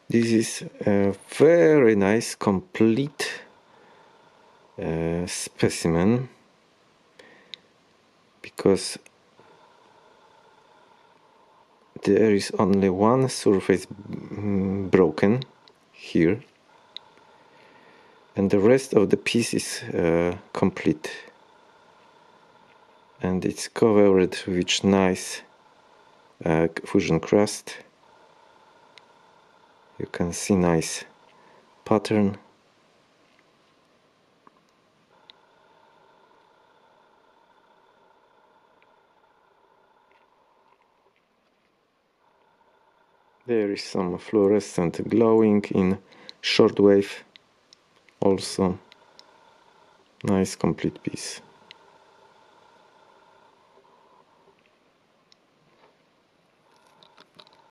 This is a very nice complete specimen, because there is only one surface broken here, and the rest of the piece is complete, and it's covered with nice fusion crust. You can see nice pattern. There is some fluorescent glowing in shortwave. Also nice complete piece.